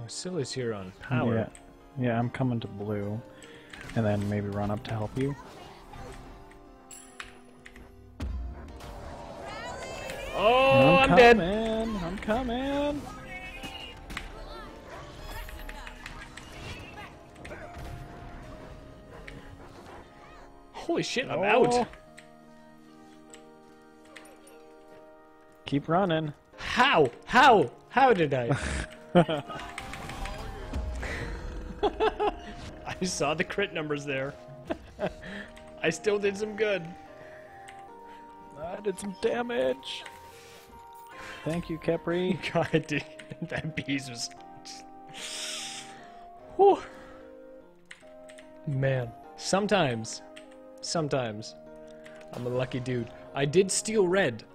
Silly's here on power. Yeah. Yeah, I'm coming to blue. And then maybe run up to help you. Oh, I'm dead. I'm coming. Holy shit, I'm out. Keep running. How? How did I? I saw the crit numbers there. I still did some good. I did some damage. Thank you, Capri. God, dude, that bees was... Whew. Man, sometimes, I'm a lucky dude. I did steal red.